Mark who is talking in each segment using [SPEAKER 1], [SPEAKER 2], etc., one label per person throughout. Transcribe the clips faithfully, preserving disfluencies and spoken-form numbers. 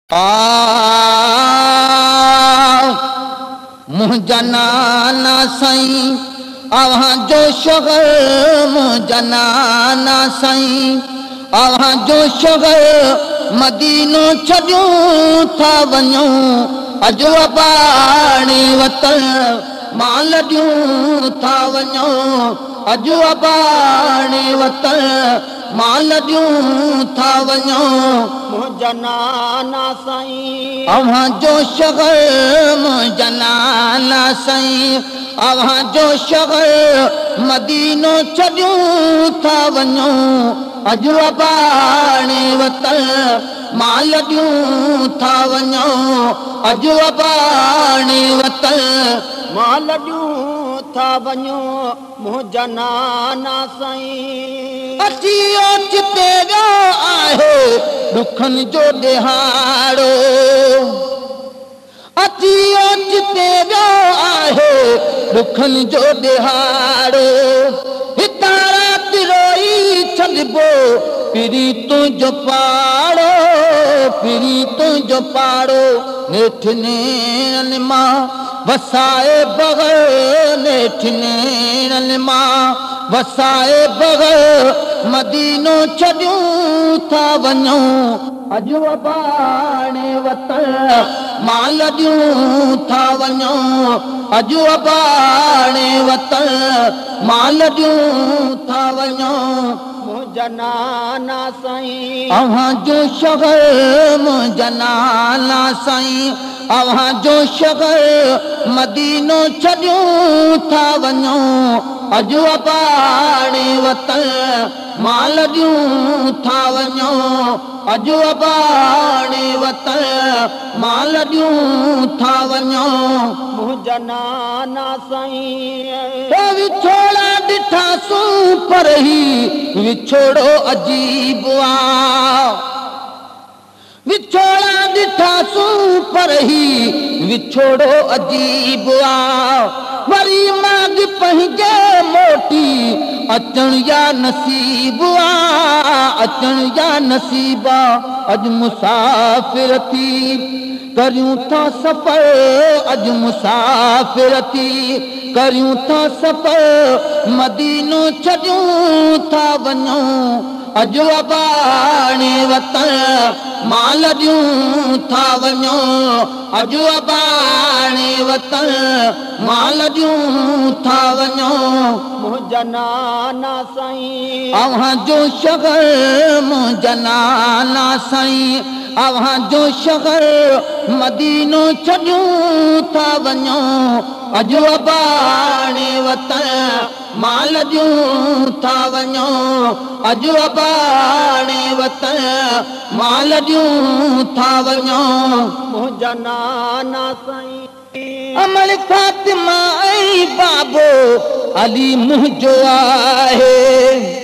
[SPEAKER 1] आ मुंहिंजा नाना साईं अव्हां जो शगर मुंहिंजा नाना साईं अव्हां जो शगर मदीनो छॾियूं था वञूं अॼु अबाणी वतन मां लॾियूं था वञूं अॼु अबाणी वतन मां लॾियूं था वञूं
[SPEAKER 2] मुंहिंजा नाना साईं
[SPEAKER 1] अव्हां जो शगर मुंहिंजा नाना साईं अव्हां जो शगर मदीनो छॾियूं था वञूं अॼु अबाणी वतन मां लॾियूं था वञूं अॼु अबाणी वतन
[SPEAKER 2] मां लॾियूं था वञूं मुंहिंजा नाना साईं
[SPEAKER 1] अची ओचिते वियो आहे ॾुखनि जो ॾिहाड़ो अची ओचिते वियो आहे ॾुखनि जो ॾिहाड़ो हितां राति रोई छॾिबो पिरी तुंहिंजो पाड़ो पिरी तुंहिंजो पाड़ो नेठि नेरनि मां वसाए बग़ैर नेठि नेरनि मां वसाए बग़ैर मदीनो छॾियूं था वञूं अॼु अबाणे वतन मां लॾियूं था वञूं अॼु अबाणे वतन मां लॾियूं था वञूं
[SPEAKER 2] मुंहिंजा नाना साईं
[SPEAKER 1] अव्हां जो शगर मुंहिंजा नाना साईं अव्हां जो शगर मदीनो छॾियूं था वञूं अॼु अबाणे वतन मां लॾियूं था वञूं अॼु अबाणे वतन मां लॾियूं था वञूं
[SPEAKER 2] मुंहिंजा नाना साईं
[SPEAKER 1] विछोड़ा ॾिठासूं पर ही विछोड़ो अजीब आ विछोड़ा ॾिठासूं पर ही विछोड़ो अजीब आ वरी माग पंहिंजे मोटी अचण या नसीब आ अचण या नसीब आ अॼु मुसाफ़िर थी करियूं था सफ़र अॼु मुसाफ़िर थी करियूं था सफ़र मदीनो छॾियूं था वञूं अॼु अबाणे वतन मां लॾियूं था वञूं अॼु अबाणे वतन मां लॾियूं था वञूं
[SPEAKER 2] मुंहिंजा नाना साईं
[SPEAKER 1] अव्हां जो शगर मुंहिंजा नाना साईं अव्हां जो शगर मदीनो छॾियूं था वञूं अॼु अबाणे वतन मां लॾियूं था वञूं अॼु अबाणे वतन मां लॾियूं था वञूं
[SPEAKER 2] मुंहिंजा नाना साईं
[SPEAKER 1] अमल फातिमा ऐं बाबो अली मुंहिंजो आहे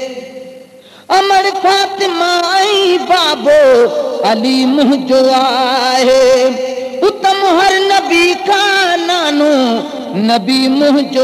[SPEAKER 1] अमर फातिमा ऐं बाबो अली मुंहिंजो आहे उत्तम हर नबी खां नानो नबी मुंहिंजो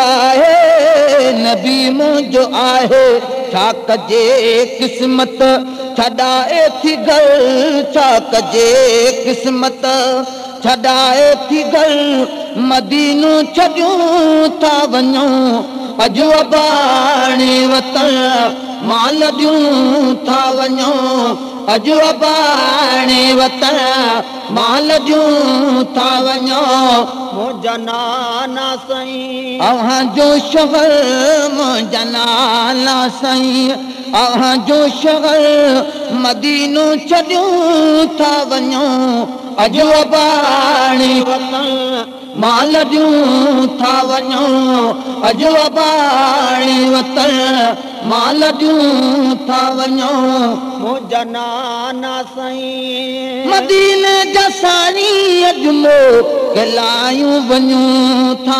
[SPEAKER 1] आहे नबी मुंहिंजो आहे छा कजे क़िस्मत छॾाए थी घर छा कजे क़िस्मत छॾाए थी घर मदीनो छॾियूं था वञूं अॼु अबाणे वतन मां लॾियूं था वञूं अॼु अबाणे वतन मां लॾियूं था वञूं
[SPEAKER 2] मुंहिंजा नाना साईं
[SPEAKER 1] अव्हां जो शगर मुंहिंजा नाना साईं अव्हां जो शगर मदीनो छॾियूं था वञूं अॼु अबाणे वतन मां लॾियूं था वञूं अॼु अबाणे वतन मां लॾियूं था वञूं
[SPEAKER 2] मुंहिंजा नाना साईं
[SPEAKER 1] मदीने जा साईं अॼु मोकिलायूं वञूं था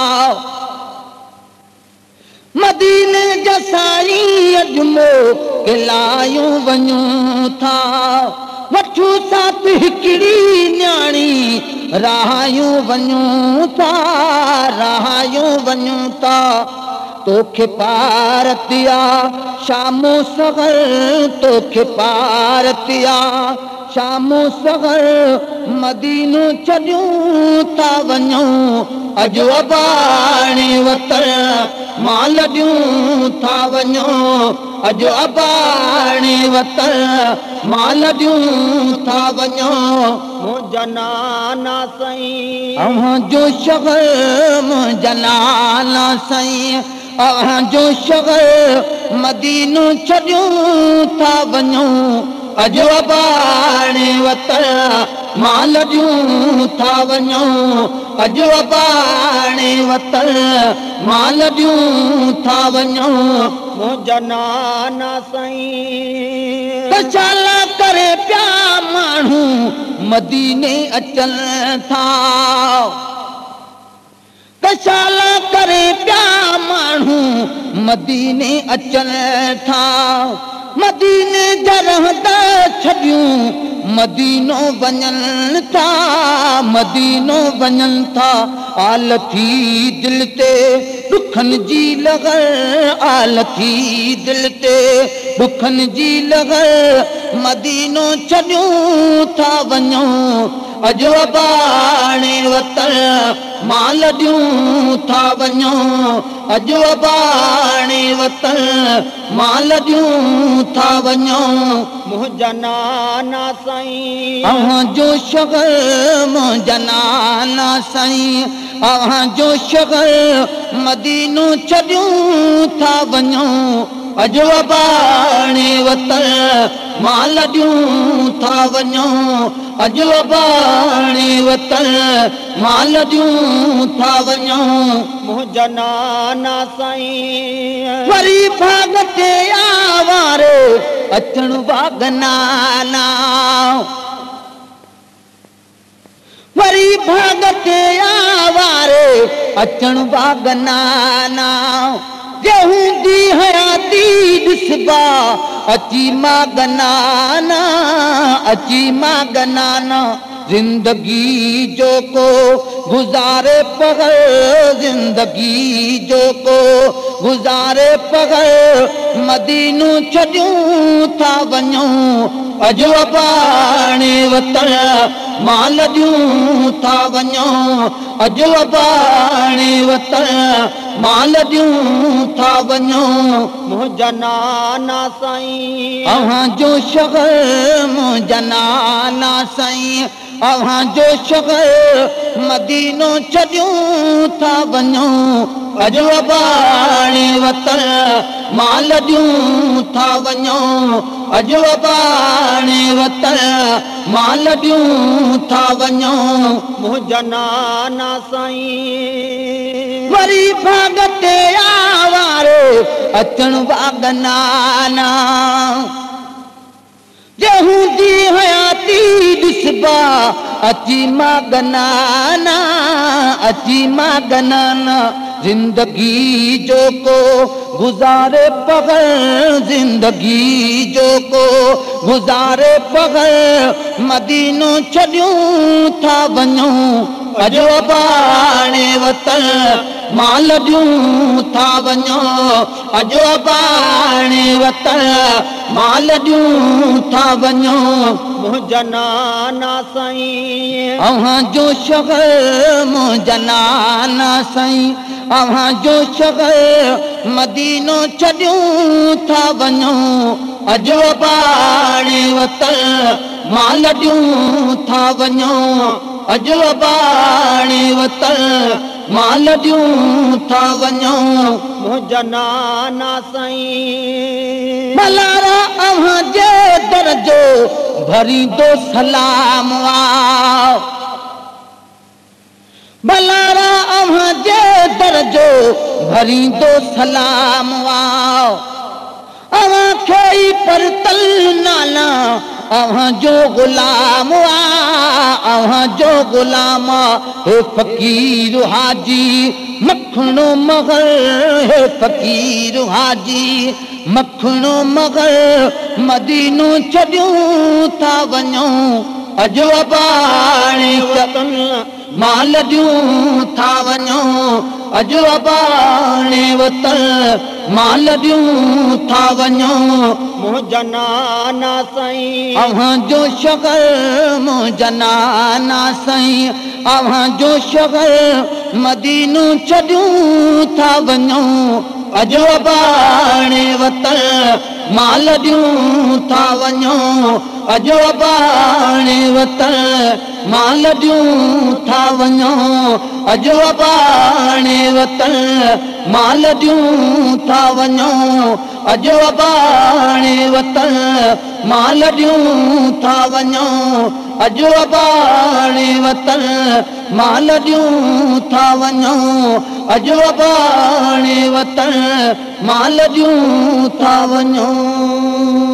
[SPEAKER 1] मदीने जा साईं अॼु मोकिलायूं वञूं था वठूं साथ हिकिड़ी न्याणी राहियूं वञूं था राहियूं वञूं था तोखे पारतिया शामो सगर तोखे पारतिया शामो सगर मदीनो छॾियूं था वञूं अॼु अबाणे वतन मां लॾियूं था वञूं अॼु अबाणे वतन मां लॾियूं था वञूं
[SPEAKER 2] मुंहिंजा नाना साईं
[SPEAKER 1] अव्हांजो शगर मुंहिंजा नाना साईं अव्हांजो शगर मदीनो छॾियूं था वञूं अॼु अबाणे वतन मां लॾियूं था वञूं अॼु अबाणे वतन मां लॾियूं था वञूं
[SPEAKER 2] मुंहिंजा नाना साईं
[SPEAKER 1] कशाला करे पिया माण्हू मदीने अचनि था कशाला करे पिया माण्हू मदीने अचनि था मदीने जा रहंदा छॾियूं मदीनो वञनि था मदीनो वञनि था आल थी दिलि ते ॾुखनि जी लॻल आल थी दिलि ते ॾुखनि जी लॻल मदीनो छॾियूं था वञूं अॼु अबाणे वतन मां लॾियूं था वञूं अॼु अबाणे वतन मां लॾियूं था वञूं
[SPEAKER 2] मुंहिंजा नाना साईं
[SPEAKER 1] अव्हांजो शगर मुंहिंजा नाना साईं अव्हांजो शगर मदीनो छॾियूं था वञूं अॼु अबाणे वतन मां लॾियूं था वञूं अॼु अबाणे वतन मां लॾियूं था वञूं
[SPEAKER 2] मुंहिंजा नाना साईं
[SPEAKER 1] वरी भाग ते आवारे अचण वागनाना वरी भाग ते आवारे अचण वागनाना जे हूंदी हयाती ॾिसबा अची मां गनाना अची मां गनाना जिंदगी जो को गुजारे पगल जिंदगी जो को गुजारे पगल मदीनो छॾियूं था वञूं अॼु अबाणे वतन मां लॾियूं था वञूं अॼु अबाणे वतन मां लॾियूं था वञूं
[SPEAKER 2] मुंहिंजा नाना साईं
[SPEAKER 1] अव्हांजो शगर मुंहिंजा नाना साईं अव्हांजो शगर मदीनो छॾियूं था वञूं अॼु अबाणे वतन मां लॾियूं था वञूं अॼु अबाणे वतन मां लॾियूं था वञूं
[SPEAKER 2] मुंहिंजा नाना साईं
[SPEAKER 1] वरी भाग ते आवारे अचण वागनाना जे हूंदी हयाती ॾिसबा अची मां गनाना अची मां गनाना जिंदगी जो को गुजारे पगल जिंदगी जो को गुजारे पगल मदीनो छॾियूं था वञूं अॼु अबाणे वतन मां लॾियूं था वञूं अॼु अबाणे वतन मां लॾियूं था वञूं
[SPEAKER 2] मुंहिंजा नाना साईं
[SPEAKER 1] अव्हांजो शगर मुंहिंजा नाना साईं अव्हांजो शगर मदीनो छॾियूं था वञूं अॼु अबाणे वतन मां लॾियूं था वञूं अॼु अबाणे वतन मां लॾियूं था वञूं
[SPEAKER 2] मुंहिंजा नाना साईं
[SPEAKER 1] मलारा अव्हांजे दर जो भरींदो सलाम आ मलारा अव्हांजे दर जो भरींदो सलाम आ अव्हांखे ई परतल नाना अव्हांजो गुलाम आ अव्हांजो गुलाम हे फ़कीर हाजी मखणो मगर हे फ़कीर हाजी मखणो मगर मदीनो छॾियूं था वञूं अॼु अबाणे
[SPEAKER 2] वतन
[SPEAKER 1] माल ॾियूं था वञो अॼु अबाणे वतन माल ॾियूं था वञो
[SPEAKER 2] मुंहिंजा नाना साईं
[SPEAKER 1] अव्हां जो शगर मुंहिंजा नाना साईं अव्हां जो शगर मदीनो छॾियूं था वञो अॼु अबाणे वतन माल ॾियूं था वञो अॼु अबाणे वतन माल ॾियूं था वञो अॼु अबाणे वतन माल ॾियूं था वञो अॼु अबाणे वतन माल ॾियूं था वञो अॼु अबाणे वतन माल ॾियूं था वञो अॼु अबाणे वतन माल ॾियूं था वञो।